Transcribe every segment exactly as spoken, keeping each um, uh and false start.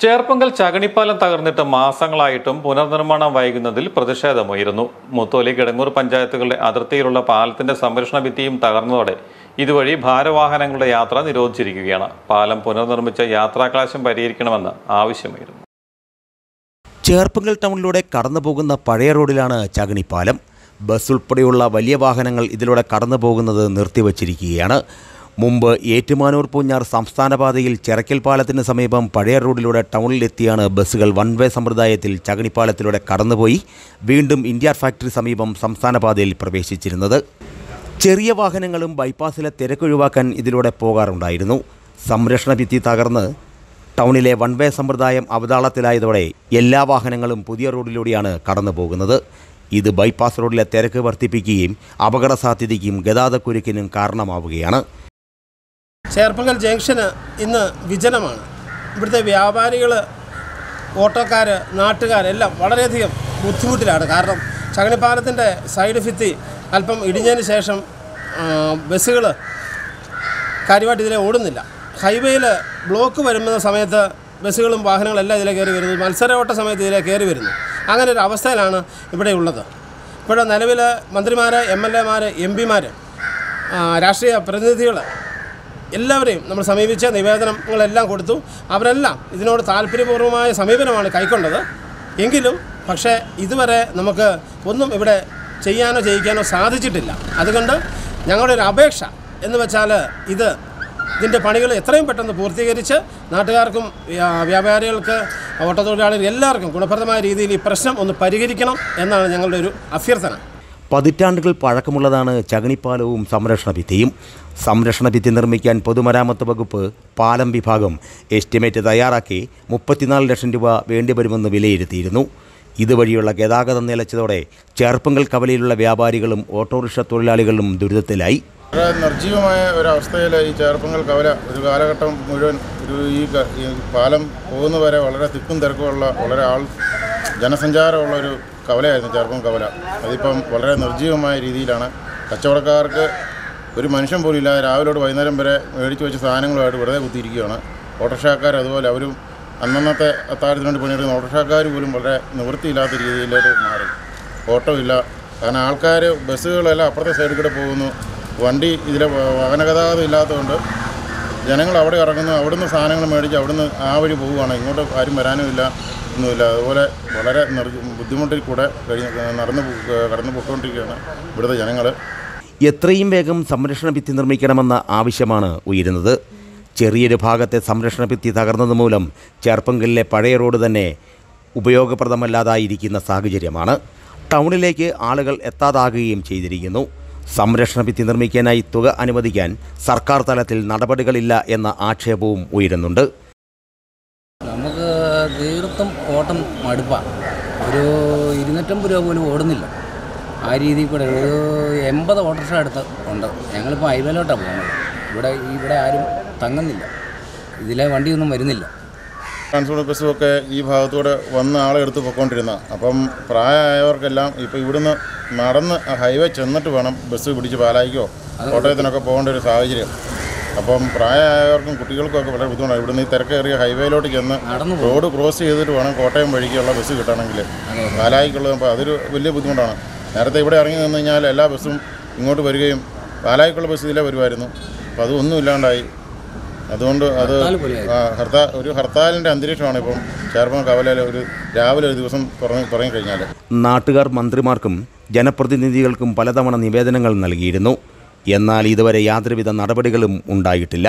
ചേർപ്പങ്കൽ ചകണിപ്പാലം തകർന്നിട്ട് മാസങ്ങളായിട്ടും പുനർനിർമ്മാണം വൈകുന്നതിൽ പ്രതിഷേധമുയരുന്നു. മുത്തോലി കിടങ്ങൂർ പഞ്ചായത്തുകളുടെ അതിർത്തിയിലുള്ള പാലത്തിന്റെ സംരക്ഷണ ഭിത്തിയും തകർന്നതോടെ ഇതുവഴി ഭാരവാഹനങ്ങളുടെ യാത്ര നിരോധിച്ചിരിക്കുകയാണ്. പാലം പുനർനിർമ്മിച്ച യാത്രാക്ലേശം പരിഹരിക്കണമെന്ന് ആവശ്യമായിരുന്നു. ചേർപ്പങ്കൽ ടൗണിലൂടെ കടന്നുപോകുന്ന പഴയ റോഡിലാണ് ചകണിപ്പാലം. ബസ് ഉൾപ്പെടെയുള്ള വലിയ വാഹനങ്ങൾ ഇതിലൂടെ കടന്നു പോകുന്നത് നിർത്തിവച്ചിരിക്കുകയാണ്. മുമ്പ് ഏറ്റുമാനൂർ പൂഞ്ഞാർ സംസ്ഥാനപാതയിൽ ചെറക്കൽ പാലത്തിന് സമീപം പഴയ റോഡിലൂടെ ടൗണിലെത്തിയാണ് ബസ്സുകൾ വൺ വേ സമ്പ്രദായത്തിൽ ചകണിപ്പാലത്തിലൂടെ കടന്നുപോയി വീണ്ടും ഇന്ത്യ ഫാക്ടറി സമീപം സംസ്ഥാനപാതയിൽ പ്രവേശിച്ചിരുന്നത്. ചെറിയ വാഹനങ്ങളും ബൈപ്പാസിലെ തിരക്കൊഴിവാക്കാൻ ഇതിലൂടെ പോകാറുണ്ടായിരുന്നു. സംരക്ഷണ ഭിത്തി തകർന്ന് ടൗണിലെ വൺ വേ സമ്പ്രദായം അവതാളത്തിലായതോടെ എല്ലാ വാഹനങ്ങളും പുതിയ റോഡിലൂടെയാണ് കടന്നു പോകുന്നത്. ഇത് ബൈപ്പാസ് റോഡിലെ തിരക്ക് വർദ്ധിപ്പിക്കുകയും അപകട സാധ്യതയ്ക്കും ഗതാഗതക്കുരുക്കിനും കാരണമാവുകയാണ്. ചേർപ്പങ്കൽ ജംഗ്ഷന് ഇന്ന് വിജനമാണ്. ഇവിടുത്തെ വ്യാപാരികൾ, ഓട്ടോക്കാർ, നാട്ടുകാരെല്ലാം വളരെയധികം ബുദ്ധിമുട്ടിലാണ്. കാരണം ചകണിപ്പാലത്തിൻ്റെ സൈഡ് ഭിത്തി അല്പം ഇടിഞ്ഞതിന് ശേഷം ബസ്സുകൾ കാര്യമായിട്ട് ഇതിലെ ഓടുന്നില്ല. ഹൈവേയിൽ ബ്ലോക്ക് വരുന്ന സമയത്ത് ബസ്സുകളും വാഹനങ്ങളെല്ലാം ഇതിലെ കയറി വരുന്നു. മത്സര ഓട്ട സമയത്ത് ഇതിലെ കയറി വരുന്നു. അങ്ങനെ ഒരു അവസ്ഥയിലാണ് ഇവിടെ ഉള്ളത്. ഇവിടെ നിലവിൽ മന്ത്രിമാർ, എം എൽ എമാർ, എം പിമാർ, രാഷ്ട്രീയ പ്രതിനിധികൾ എല്ലാവരെയും നമ്മൾ സമീപിച്ച നിവേദനങ്ങളെല്ലാം കൊടുത്തു. അവരെല്ലാം ഇതിനോട് താല്പര്യപൂർവ്വമായ സമീപനമാണ് കൈക്കൊണ്ടത്. എങ്കിലും പക്ഷേ ഇതുവരെ നമുക്ക് ഒന്നും ഇവിടെ ചെയ്യാനോ ചെയ്യിക്കാനോ സാധിച്ചിട്ടില്ല. അതുകൊണ്ട് ഞങ്ങളുടെ ഒരു അപേക്ഷ എന്ന് വെച്ചാൽ ഇത് ഇതിൻ്റെ പണികൾ എത്രയും പെട്ടെന്ന് പൂർത്തീകരിച്ച് നാട്ടുകാർക്കും വ്യാപാരികൾക്ക്, ഓട്ടത്തൊഴിലാളികൾ എല്ലാവർക്കും ഗുണപ്രദമായ രീതിയിൽ ഈ പ്രശ്നം ഒന്ന് പരിഹരിക്കണം എന്നാണ് ഞങ്ങളുടെ ഒരു അഭ്യർത്ഥന. പതിറ്റാണ്ടുകൾ പഴക്കമുള്ളതാണ് ചകണിപ്പാലവും സംരക്ഷണ ഭിത്തിയും. സംരക്ഷണ ഭിത്തി നിർമ്മിക്കാൻ പൊതുമരാമത്ത് വകുപ്പ് പാലം വിഭാഗം എസ്റ്റിമേറ്റ് തയ്യാറാക്കി മുപ്പത്തിനാല് ലക്ഷം രൂപ വേണ്ടിവരുമെന്ന് വിലയിരുത്തിയിരുന്നു. ഇതുവഴിയുള്ള ഗതാഗതം നിലച്ചതോടെ ചേർപ്പങ്കൽ കവലയിലുള്ള വ്യാപാരികളും ഓട്ടോറിക്ഷ തൊഴിലാളികളും ദുരിതത്തിലായി. വളരെ നിർജ്ജീവമായ ഒരവസ്ഥയിൽ ഈ ചേർപ്പങ്കൽ കവല ഒരു കാലഘട്ടം മുഴുവൻ ഒരു ഈ പാലം പോകുന്നവരെ വളരെ തിക്കും തിരക്കുമുള്ള വളരെ ആൾ ജനസഞ്ചാരമുള്ള ഒരു കവലയായിരുന്നു ചേർപ്പങ്കൽ കവല. അതിപ്പം വളരെ നിർജ്ജീവമായ രീതിയിലാണ്. കച്ചവടക്കാർക്ക് ഒരു മനുഷ്യൻ പോലും ഇല്ലാതെ രാവിലെ തൊട്ട് വൈകുന്നേരം വരെ മേടിച്ച് വെച്ച സാധനങ്ങളുമായിട്ട് വെറുതെ കുത്തിയിരിക്കുകയാണ്. ഓട്ടോറിക്ഷക്കാർ അതുപോലെ അവരും അന്നന്നത്തെ അത്താഴത്തിന് വേണ്ടി പണിയെടുക്കുന്ന ഓട്ടോറിക്ഷക്കാർ പോലും വളരെ നിവൃത്തിയില്ലാത്ത രീതിയിലേക്ക് മാറി. ഓട്ടോ ഇല്ല. കാരണം ആൾക്കാർ ബസ്സുകളെല്ലാം അപ്പുറത്തെ സൈഡിൽ കൂടെ പോകുന്നു. വണ്ടി ഇതിലെ വാഹന ഗതാഗതം ഇല്ലാത്തതുകൊണ്ട് ജനങ്ങൾ അവിടെ ഇറങ്ങുന്നു. അവിടുന്ന് സാധനങ്ങൾ മേടിച്ച് അവിടുന്ന് ആ വഴി പോവുകയാണ്. ഇങ്ങോട്ട് ആരും വരാനും ഇല്ല, ഒന്നുമില്ല. അതുപോലെ വളരെ ബുദ്ധിമുട്ടിൽ കൂടെ കഴിഞ്ഞ് നടന്ന് കടന്നു പോയിക്കൊണ്ടിരിക്കുകയാണ് ഇവിടുത്തെ ജനങ്ങൾ. എത്രയും വേഗം സംരക്ഷണ ഭിത്തി നിർമ്മിക്കണമെന്ന ആവശ്യമാണ് ഉയരുന്നത്. ചെറിയൊരു ഭാഗത്തെ സംരക്ഷണ ഭിത്തി തകർന്നതുമൂലം ചേർപ്പങ്കലിലെ പഴയ റോഡ് തന്നെ ഉപയോഗപ്രദമല്ലാതായിരിക്കുന്ന സാഹചര്യമാണ്. ടൗണിലേക്ക് ആളുകൾ എത്താതാകുകയും ചെയ്തിരിക്കുന്നു. സംരക്ഷണ ഭിത്തി നിർമ്മിക്കാനായി തുക അനുവദിക്കാൻ സർക്കാർ തലത്തിൽ നടപടികളില്ല എന്ന ആക്ഷേപവും ഉയരുന്നുണ്ട്. നമുക്ക് തീർത്തും ഓട്ടം മടുപ്പാണ്. ഒരു ഇരുന്നൂറ്റമ്പത് രൂപ പോലും ഓടുന്നില്ല. ആ രീതിയിൽ കൂടെ ഒരു എൺപത് ഓട്ടോറിക്ഷ അടുത്ത് ഉണ്ട്. ഞങ്ങളിപ്പോൾ ഹൈവേയിലോട്ടാണ് പോകുന്നത്. ഇവിടെ ഇവിടെ ആരും തങ്ങുന്നില്ല. ഇതിലെ വണ്ടിയൊന്നും വരുന്നില്ല. ട്രാൻസ്പോർട്ട് ബസ്സുമൊക്കെ ഈ ഭാഗത്തൂടെ വന്ന് ആളെ എടുത്ത് പൊയ്ക്കൊണ്ടിരുന്ന അപ്പം പ്രായമായവർക്കെല്ലാം ഇപ്പോൾ ഇവിടുന്ന് നടന്ന് ഹൈവേ ചെന്നിട്ട് വേണം ബസ് പിടിച്ച് പാലായിക്കോ കോട്ടയത്തിനൊക്കെ പോകേണ്ട ഒരു സാഹചര്യം. അപ്പം പ്രായമായവർക്കും കുട്ടികൾക്കും ഒക്കെ വളരെ ബുദ്ധിമുട്ടാണ്. ഇവിടുന്ന് ഈ തിരക്കേറിയ ഹൈവേയിലോട്ട് ചെന്ന് റോഡ് ക്രോസ് ചെയ്തിട്ട് വേണം കോട്ടയം വഴിക്കുള്ള ബസ് കിട്ടണമെങ്കിൽ പാലായിക്കുള്ളത്. അപ്പോൾ അതൊരു വലിയ ബുദ്ധിമുട്ടാണ്. നേരത്തെ ഇവിടെ ഇറങ്ങി നിന്ന് കഴിഞ്ഞാൽ എല്ലാ ബസ്സും ഇങ്ങോട്ട് വരികയും പാലായിക്കുള്ള ബസ് ഇതിലേ വരുമായിരുന്നു. അപ്പോൾ അതൊന്നും ഇല്ലാണ്ടായി. അതുകൊണ്ട് അത് ഹർത്താൽ ഒരു ഹർത്താലിൻ്റെ അന്തരീക്ഷമാണ് ഇപ്പം ചേർപ്പങ്കൽ കവലയിൽ ഒരു രാവിലെ ഒരു ദിവസം തുടങ്ങി തുടങ്ങിക്കഴിഞ്ഞാൽ. നാട്ടുകാർ മന്ത്രിമാർക്കും ജനപ്രതിനിധികൾക്കും പലതവണ നിവേദനങ്ങൾ നൽകിയിരുന്നു. എന്നാൽ ഇതുവരെ യാതൊരുവിധ നടപടികളും ഉണ്ടായിട്ടില്ല.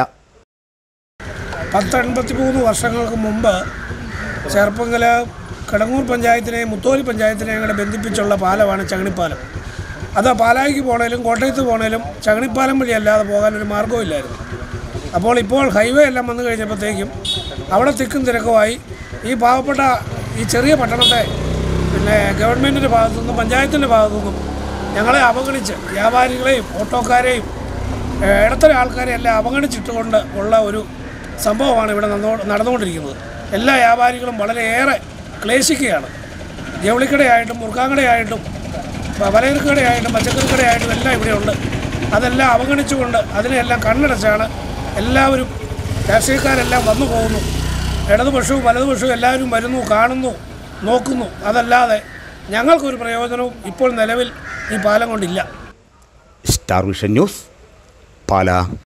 പത്തൊൻപത്തി മൂന്ന് വർഷങ്ങൾക്ക് മുമ്പ് ചേർപ്പങ്കൽ കിടങ്ങൂർ പഞ്ചായത്തിനെയും മുത്തോലി പഞ്ചായത്തിനെയും കൂടെ ബന്ധിപ്പിച്ചുള്ള പാലമാണ് ചകണിപ്പാലം. അത് പാലായിക്ക് പോകണേലും കോട്ടയത്ത് പോകണേലും ചകണിപ്പാലം വഴി അല്ലാതെ പോകാനൊരു മാർഗ്ഗമില്ലായിരുന്നു. അപ്പോൾ ഇപ്പോൾ ഹൈവേ എല്ലാം വന്നു കഴിഞ്ഞപ്പോഴത്തേക്കും അവിടെ തിക്കും തിരക്കുമായി ഈ പാവപ്പെട്ട ഈ ചെറിയ പട്ടണത്തെ പിന്നെ ഗവൺമെൻറ്റിൻ്റെ ഭാഗത്തുനിന്നും പഞ്ചായത്തിൻ്റെ ഭാഗത്തുനിന്നും ഞങ്ങളെ അവഗണിച്ച് വ്യാപാരികളെയും ഓട്ടോക്കാരെയും ഇടത്തരം ആൾക്കാരെയും എല്ലാം അവഗണിച്ചിട്ടുകൊണ്ട് ഉള്ള ഒരു സംഭവമാണ് ഇവിടെ നടന്നുകൊണ്ടിരിക്കുന്നത്. എല്ലാ വ്യാപാരികളും വളരെയേറെ ക്ലേശിക്കുകയാണ്. ജൗളിക്കടയായിട്ടും മുറുക്കാങ്കടയായിട്ടും പലചരക്കടയായിട്ടും പച്ചക്കറിക്കടയായിട്ടും എല്ലാം ഇവിടെയുണ്ട്. അതെല്ലാം അവഗണിച്ചുകൊണ്ട് അതിനെല്ലാം കണ്ണടച്ചാണ് എല്ലാവരും രാഷ്ട്രീയക്കാരെല്ലാം വന്നു പോകുന്നു. ഇടതുപക്ഷവും വലതുപക്ഷവും എല്ലാവരും വരുന്നു, കാണുന്നു, നോക്കുന്നു. അതല്ലാതെ ഞങ്ങൾക്കൊരു പ്രയോജനവും ഇപ്പോൾ നിലവിൽ ഈ പാലം കൊണ്ടില്ല. Star vision news, Pala.